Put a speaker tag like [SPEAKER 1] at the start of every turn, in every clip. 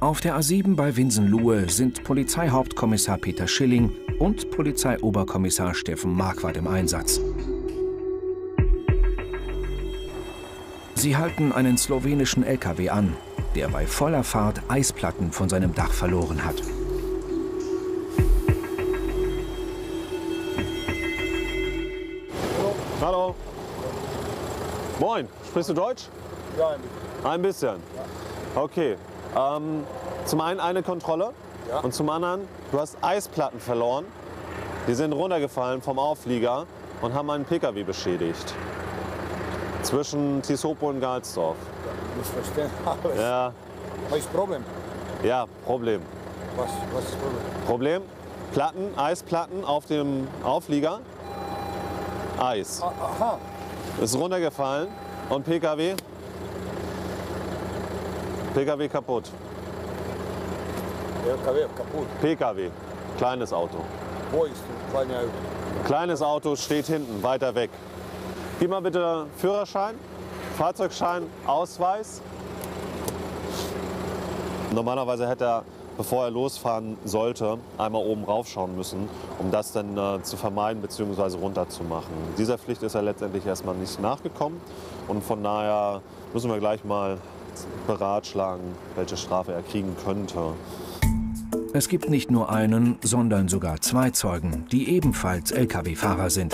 [SPEAKER 1] Auf der A7 bei Winsenlohe sind Polizeihauptkommissar Peter Schilling und Polizeioberkommissar Steffen Marquardt im Einsatz. Sie halten einen slowenischen LKW an, der bei voller Fahrt Eisplatten von seinem Dach verloren hat.
[SPEAKER 2] Hallo. Moin. Sprichst du Deutsch?
[SPEAKER 3] Ja, ein bisschen.
[SPEAKER 2] Ein bisschen? Ja. Okay. Zum einen eine Kontrolle, ja, und zum anderen, du hast Eisplatten verloren. Die sind runtergefallen vom Auflieger und haben einen PKW beschädigt. Zwischen Tisopo und Galsdorf.
[SPEAKER 3] Ich verstehe alles.
[SPEAKER 2] Ja.
[SPEAKER 3] Was ist das Problem?
[SPEAKER 2] Ja, Problem.
[SPEAKER 3] Was ist das Problem?
[SPEAKER 2] Problem? Platten, Eisplatten auf dem Auflieger. Eis.
[SPEAKER 3] Aha.
[SPEAKER 2] Ist runtergefallen und PKW kaputt.
[SPEAKER 3] LKW kaputt.
[SPEAKER 2] PKW, kleines Auto.
[SPEAKER 3] Wo ist das kleine Auto?
[SPEAKER 2] Kleines Auto steht hinten, weiter weg. Gib mal bitte Führerschein, Fahrzeugschein, Ausweis. Normalerweise hätte er, bevor er losfahren sollte, einmal oben raufschauen müssen, um das dann zu vermeiden bzw. runterzumachen. Dieser Pflicht ist er letztendlich erstmal nicht nachgekommen und von daher müssen wir gleich mal beratschlagen, welche Strafe er kriegen könnte.
[SPEAKER 1] Es gibt nicht nur einen, sondern sogar zwei Zeugen, die ebenfalls Lkw-Fahrer sind.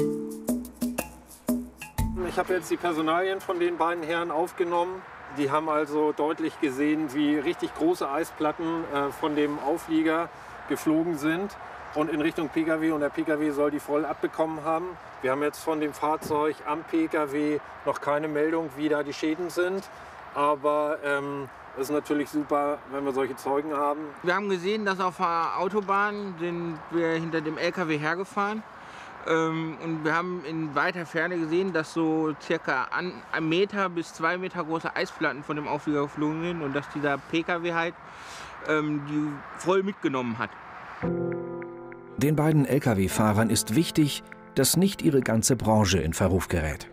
[SPEAKER 4] Ich habe jetzt die Personalien von den beiden Herren aufgenommen. Die haben also deutlich gesehen, wie richtig große Eisplatten von dem Auflieger geflogen sind und in Richtung Pkw, und der Pkw soll die voll abbekommen haben. Wir haben jetzt von dem Fahrzeug am Pkw noch keine Meldung, wie da die Schäden sind. Aber es ist natürlich super, wenn wir solche Zeugen haben.
[SPEAKER 5] Wir haben gesehen, dass auf der Autobahn sind wir hinter dem LKW hergefahren. Und wir haben in weiter Ferne gesehen, dass so circa 1 Meter bis 2 Meter große Eisplatten von dem Auflieger geflogen sind und dass dieser PKW halt die voll mitgenommen hat.
[SPEAKER 1] Den beiden Lkw-Fahrern ist wichtig, dass nicht ihre ganze Branche in Verruf gerät.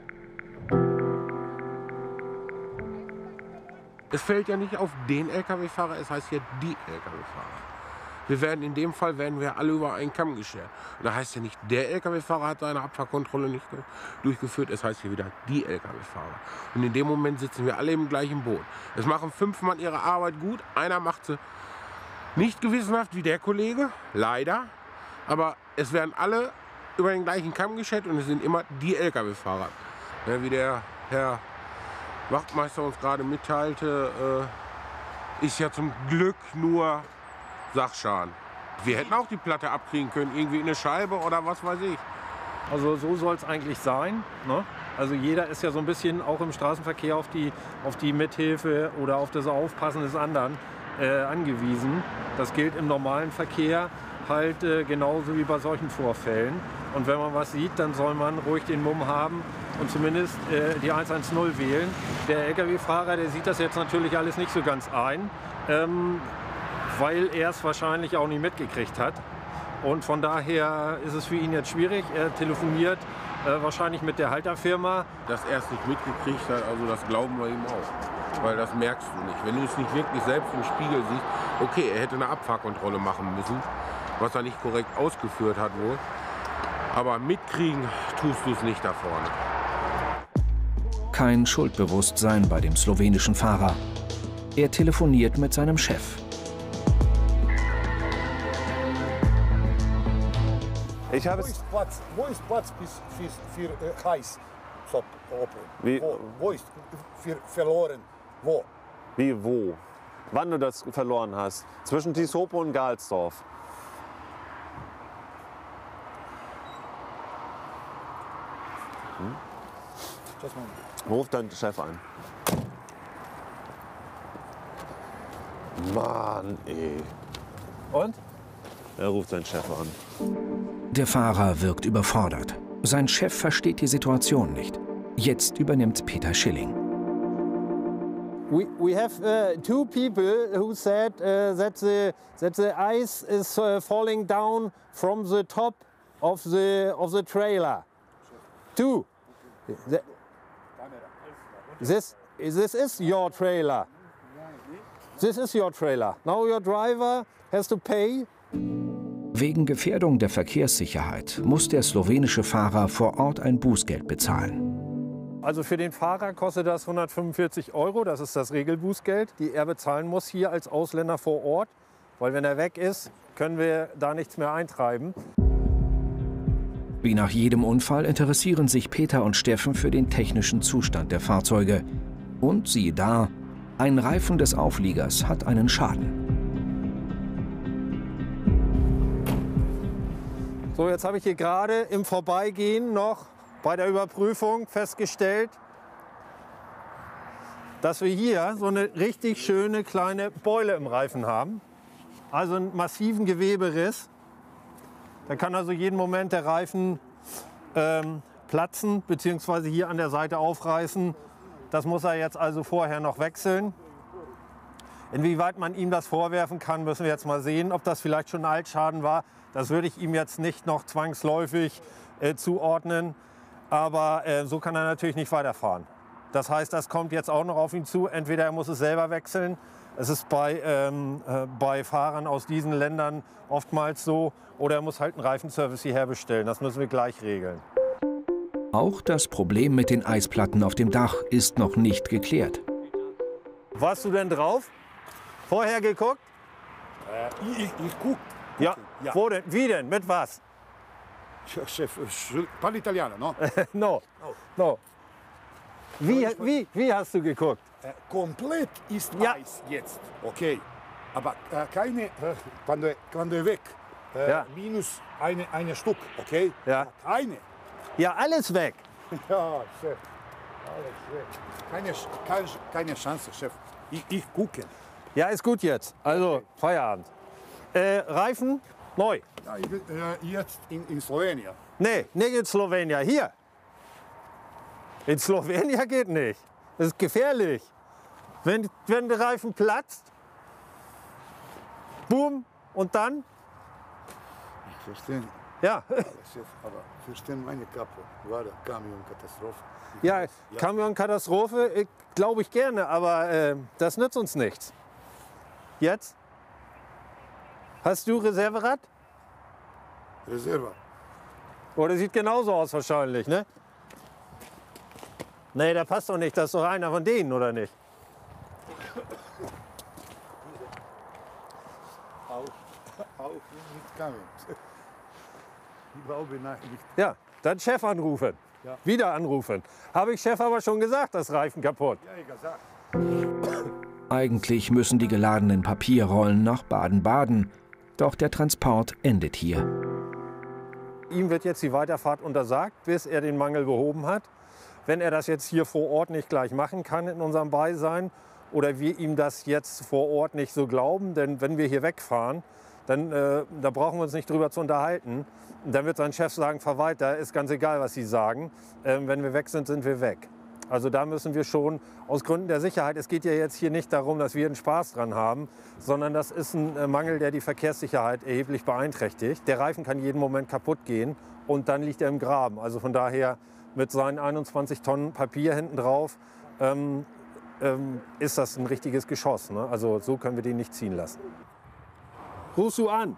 [SPEAKER 6] Es fällt ja nicht auf den Lkw-Fahrer, es heißt ja die Lkw-Fahrer. In dem Fall werden wir alle über einen Kamm geschert. Und da heißt ja nicht, der Lkw-Fahrer hat seine Abfahrkontrolle nicht durchgeführt, es heißt hier wieder die Lkw-Fahrer. Und in dem Moment sitzen wir alle im gleichen Boot. Es machen 5 Mann ihre Arbeit gut, einer macht sie nicht gewissenhaft wie der Kollege, leider. Aber es werden alle über den gleichen Kamm geschert und es sind immer die Lkw-Fahrer. Ja, wie der Herr Wachtmeister uns gerade mitteilte, ist ja zum Glück nur Sachschaden. Wir hätten auch die Platte abkriegen können, irgendwie in eine Scheibe oder was weiß ich.
[SPEAKER 4] Also so soll es eigentlich sein, ne? Also jeder ist ja so ein bisschen auch im Straßenverkehr auf die Mithilfe oder auf das Aufpassen des anderen angewiesen. Das gilt im normalen Verkehr halt genauso wie bei solchen Vorfällen. Und wenn man was sieht, dann soll man ruhig den Mumm haben und zumindest die 110 wählen. Der Lkw-Fahrer, der sieht das jetzt natürlich alles nicht so ganz ein, weil er es wahrscheinlich auch nicht mitgekriegt hat. Und von daher ist es für ihn jetzt schwierig. Er telefoniert wahrscheinlich mit der Halterfirma.
[SPEAKER 6] Dass er es nicht mitgekriegt hat, also das glauben wir ihm auch. Weil das merkst du nicht. Wenn du es nicht wirklich selbst im Spiegel siehst, okay, er hätte eine Abfahrkontrolle machen müssen, was er nicht korrekt ausgeführt hat wohl. Aber mitkriegen tust du es nicht da vorne.
[SPEAKER 1] Kein Schuldbewusstsein bei dem slowenischen Fahrer. Er telefoniert mit seinem Chef.
[SPEAKER 2] Ich habe
[SPEAKER 3] Wo ist Platz für Heiß?
[SPEAKER 2] Wie?
[SPEAKER 3] Wo ist für verloren? Wo?
[SPEAKER 2] Wie wo? Wann du das verloren hast? Zwischen Tisopo und Galsdorf. Ruf deinen Chef an. Mann, ey.
[SPEAKER 4] Und?
[SPEAKER 2] Er ruft seinen Chef an.
[SPEAKER 1] Der Fahrer wirkt überfordert. Sein Chef versteht die Situation nicht. Jetzt übernimmt Peter Schilling.
[SPEAKER 7] We have 2 people who said that the ice is falling down from the top of the trailer. 2. This is your trailer. This is your trailer. Now your driver has to pay.
[SPEAKER 1] Wegen Gefährdung der Verkehrssicherheit muss der slowenische Fahrer vor Ort ein Bußgeld bezahlen.
[SPEAKER 4] Also für den Fahrer kostet das 145 €, das ist das Regelbußgeld, die er bezahlen muss hier als Ausländer vor Ort. Weil wenn er weg ist, können wir da nichts mehr eintreiben.
[SPEAKER 1] Wie nach jedem Unfall interessieren sich Peter und Steffen für den technischen Zustand der Fahrzeuge. Und siehe da, ein Reifen des Aufliegers hat einen Schaden.
[SPEAKER 4] So, jetzt habe ich hier gerade im Vorbeigehen noch bei der Überprüfung festgestellt, dass wir hier so eine richtig schöne kleine Beule im Reifen haben. Also einen massiven Geweberiss. Da kann also jeden Moment der Reifen platzen bzw. hier an der Seite aufreißen. Das muss er jetzt also vorher noch wechseln. Inwieweit man ihm das vorwerfen kann, müssen wir jetzt mal sehen. Ob das vielleicht schon ein Altschaden war, das würde ich ihm jetzt nicht noch zwangsläufig zuordnen. Aber so kann er natürlich nicht weiterfahren. Das heißt, das kommt jetzt auch noch auf ihn zu. Entweder er muss es selber wechseln. Es ist bei Fahrern aus diesen Ländern oftmals so. Oder er muss halt einen Reifenservice hierher bestellen. Das müssen wir gleich regeln.
[SPEAKER 1] Auch das Problem mit den Eisplatten auf dem Dach ist noch nicht geklärt.
[SPEAKER 4] Warst du denn drauf? Vorher geguckt?
[SPEAKER 3] Ich guck.
[SPEAKER 4] Ja. Wo denn? Wie denn? Mit was?
[SPEAKER 3] Chef, parli italiano, no?
[SPEAKER 4] No. No. Wie hast du geguckt?
[SPEAKER 3] Komplett ist
[SPEAKER 4] Ja.
[SPEAKER 3] Eis jetzt, okay. Aber keine, quando weg,
[SPEAKER 4] Ja.
[SPEAKER 3] minus eine Stück, okay?
[SPEAKER 4] Ja.
[SPEAKER 3] Keine.
[SPEAKER 4] Ja, alles weg.
[SPEAKER 3] Ja, Chef, alles weg. Keine Chance, Chef. Ich gucke.
[SPEAKER 4] Ja, ist gut jetzt. Also, Feierabend. Reifen neu.
[SPEAKER 3] Ja, ich bin jetzt in Slowenien.
[SPEAKER 4] Nee, nicht in Slowenien. Hier. In Slowenien geht nicht. Das ist gefährlich. Wenn der Reifen platzt, boom, und dann?
[SPEAKER 3] Ich verstehe.
[SPEAKER 4] Ja,
[SPEAKER 3] Chef, aber verstehen meine Kappe. War Kamionkatastrophe.
[SPEAKER 4] ja, Kamionkatastrophe, glaube ich gerne, aber das nützt uns nichts. Jetzt? Hast du Reserverad?
[SPEAKER 3] Reserva.
[SPEAKER 4] Oder sieht genauso aus wahrscheinlich, ne? Nee, der passt doch nicht. Das ist doch einer von denen, oder nicht?
[SPEAKER 3] Auch mit Kamion. Ich glaube nicht.
[SPEAKER 4] Ja, dann Chef anrufen.
[SPEAKER 3] Ja.
[SPEAKER 4] Wieder anrufen. Habe ich Chef aber schon gesagt, das Reifen kaputt.
[SPEAKER 3] Ja, ich gesagt.
[SPEAKER 1] Eigentlich müssen die geladenen Papierrollen nach Baden-Baden. Doch der Transport endet hier.
[SPEAKER 4] Ihm wird jetzt die Weiterfahrt untersagt, bis er den Mangel behoben hat. Wenn er das jetzt hier vor Ort nicht gleich machen kann in unserem Beisein oder wir ihm das jetzt vor Ort nicht so glauben, denn wenn wir hier wegfahren, dann da brauchen wir uns nicht drüber zu unterhalten. Dann wird sein Chef sagen, fahr weiter, ist ganz egal, was Sie sagen. Wenn wir weg sind, sind wir weg. Also da müssen wir schon aus Gründen der Sicherheit, es geht ja jetzt hier nicht darum, dass wir einen Spaß dran haben, sondern das ist ein Mangel, der die Verkehrssicherheit erheblich beeinträchtigt. Der Reifen kann jeden Moment kaputt gehen und dann liegt er im Graben. Also von daher mit seinen 21 Tonnen Papier hinten drauf ist das ein richtiges Geschoss, ne? Also so können wir den nicht ziehen lassen. Rufst du an?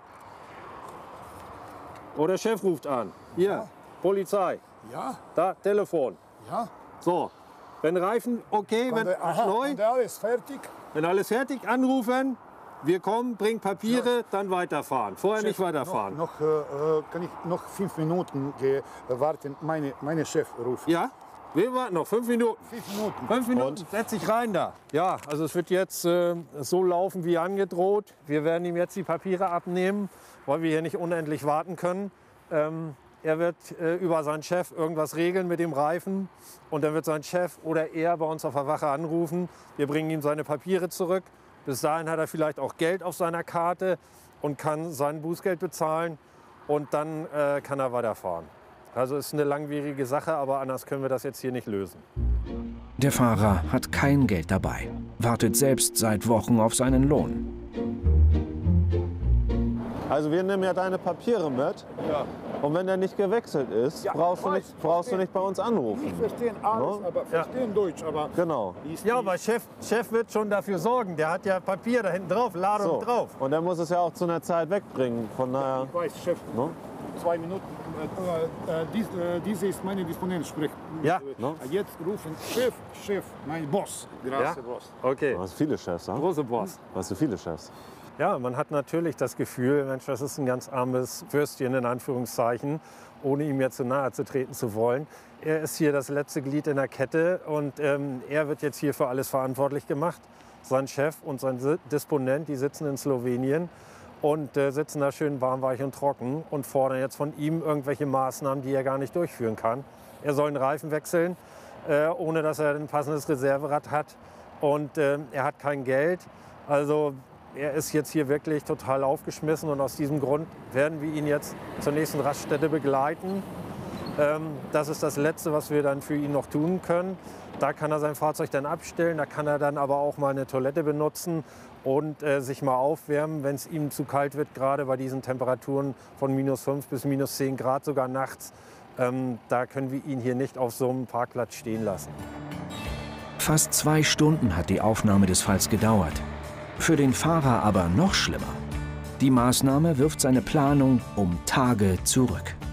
[SPEAKER 4] Oder Chef ruft an? Hier,
[SPEAKER 3] Ja.
[SPEAKER 4] Polizei.
[SPEAKER 3] Ja,
[SPEAKER 4] Da, Telefon.
[SPEAKER 3] ja.
[SPEAKER 4] So, wenn Reifen okay, wenn neu,
[SPEAKER 3] Und alles fertig.
[SPEAKER 4] wenn alles fertig, anrufen. Wir kommen, bringen Papiere, dann weiterfahren. Vorher nicht weiterfahren.
[SPEAKER 3] Kann ich noch 5 Minuten warten? Meine Chef ruft.
[SPEAKER 4] Ja, wir warten noch 5 Minuten.
[SPEAKER 3] 5 Minuten.
[SPEAKER 4] 5 Minuten, setz dich rein da. Ja, also es wird jetzt so laufen wie angedroht. Wir werden ihm jetzt die Papiere abnehmen, weil wir hier nicht unendlich warten können. Er wird über seinen Chef irgendwas regeln mit dem Reifen und dann wird sein Chef oder er bei uns auf der Wache anrufen. Wir bringen ihm seine Papiere zurück. Bis dahin hat er vielleicht auch Geld auf seiner Karte und kann sein Bußgeld bezahlen und dann kann er weiterfahren. Also ist eine langwierige Sache, aber anders können wir das jetzt hier nicht lösen.
[SPEAKER 1] Der Fahrer hat kein Geld dabei, wartet selbst seit Wochen auf seinen Lohn.
[SPEAKER 2] Also wir nehmen ja deine Papiere mit.
[SPEAKER 3] Ja.
[SPEAKER 2] Und wenn der nicht gewechselt ist,
[SPEAKER 3] Ja,
[SPEAKER 2] brauchst du
[SPEAKER 3] verstehen.
[SPEAKER 2] nicht bei uns anrufen.
[SPEAKER 3] Ich verstehe alles,
[SPEAKER 2] No?
[SPEAKER 3] aber verstehen Deutsch. Aber
[SPEAKER 2] Genau.
[SPEAKER 7] Ja, aber Chef wird schon dafür sorgen. Der hat ja Papier da hinten drauf, Ladung
[SPEAKER 2] So.
[SPEAKER 7] drauf.
[SPEAKER 2] Und der muss es ja auch zu einer Zeit wegbringen. Von daher.
[SPEAKER 3] ich weiß, Chef,
[SPEAKER 2] No?
[SPEAKER 3] 2 Minuten. Diese ist meine Disponent, sprich.
[SPEAKER 7] Ja.
[SPEAKER 2] No?
[SPEAKER 3] Jetzt rufen Chef, mein Boss. Grazie, Boss.
[SPEAKER 7] Okay,
[SPEAKER 2] Du hast viele Chefs, ne?
[SPEAKER 7] große Boss.
[SPEAKER 2] Hast du viele Chefs?
[SPEAKER 4] Ja, man hat natürlich das Gefühl, Mensch, das ist ein ganz armes Würstchen in Anführungszeichen, ohne ihm jetzt zu nahe zu treten zu wollen. Er ist hier das letzte Glied in der Kette und er wird jetzt hier für alles verantwortlich gemacht. Sein Chef und sein Disponent, die sitzen in Slowenien und sitzen da schön warm, weich und trocken und fordern jetzt von ihm irgendwelche Maßnahmen, die er gar nicht durchführen kann. Er soll einen Reifen wechseln, ohne dass er ein passendes Reserverad hat und er hat kein Geld. Also er ist jetzt hier wirklich total aufgeschmissen und aus diesem Grund werden wir ihn jetzt zur nächsten Raststätte begleiten. Das ist das Letzte, was wir dann für ihn noch tun können. Da kann er sein Fahrzeug dann abstellen, da kann er dann aber auch mal eine Toilette benutzen und sich mal aufwärmen, wenn es ihm zu kalt wird, gerade bei diesen Temperaturen von -5 bis -10 Grad, sogar nachts. Da können wir ihn hier nicht auf so einem Parkplatz stehen lassen.
[SPEAKER 1] Fast 2 Stunden hat die Aufnahme des Falls gedauert. Für den Fahrer aber noch schlimmer. Die Maßnahme wirft seine Planung um Tage zurück.